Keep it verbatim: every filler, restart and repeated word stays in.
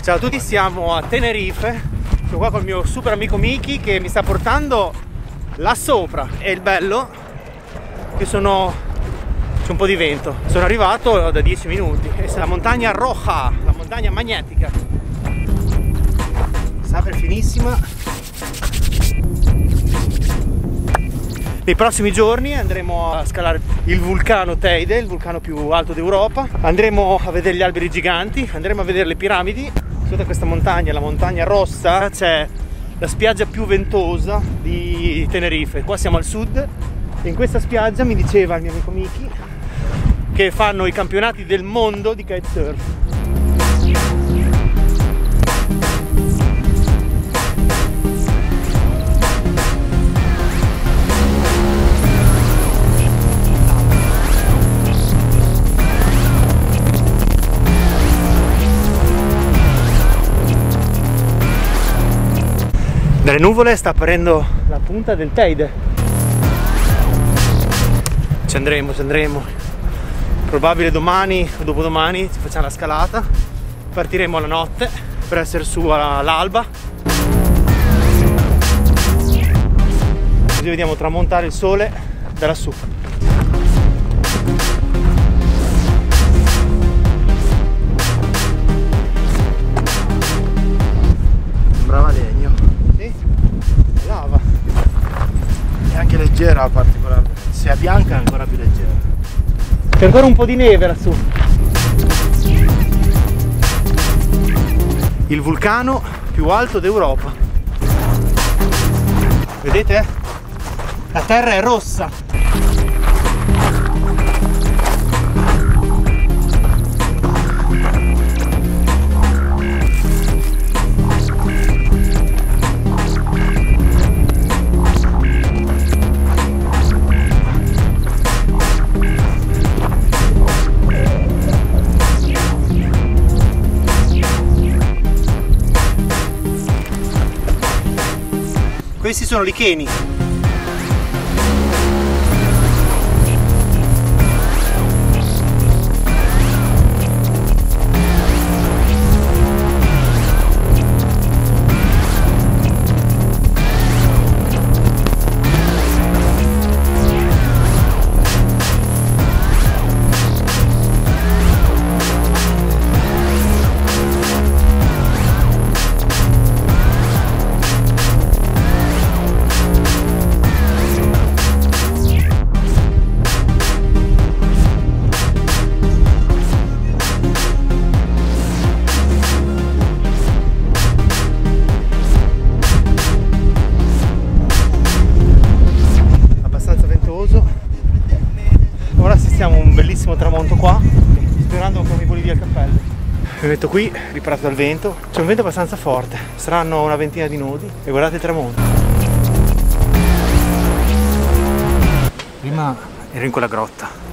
Ciao a tutti, siamo a Tenerife. Sono qua col mio super amico Miki che mi sta portando là sopra. E il bello che sono... c'è un po' di vento. Sono arrivato da dieci minuti. E è la montagna roja, la montagna magnetica. Sempre finissima. Nei prossimi giorni andremo a scalare il vulcano Teide, il vulcano più alto d'Europa. Andremo a vedere gli alberi giganti, andremo a vedere le piramidi. Sotto questa montagna, la montagna rossa, c'è la spiaggia più ventosa di Tenerife. Qua siamo al sud e in questa spiaggia mi diceva il mio amico Miki che fanno i campionati del mondo di kitesurf. Dalle nuvole sta apparendo la punta del Teide. Ci andremo, ci andremo. Probabile domani o dopodomani ci facciamo la scalata. Partiremo la notte per essere su all'alba. Così vediamo tramontare il sole da lassù. Sembrava legno. Lava. È anche leggera particolarmente. Se è bianca è ancora più leggera. C'è ancora un po' di neve lassù. Il vulcano più alto d'Europa. Vedete? La terra è rossa. Questi sono licheni. Ora assistiamo a un bellissimo tramonto qua, sperando che non mi voli via il cappello. Mi metto qui, riparato dal vento. C'è un vento abbastanza forte, saranno una ventina di nodi e guardate il tramonto. Prima ero in quella grotta,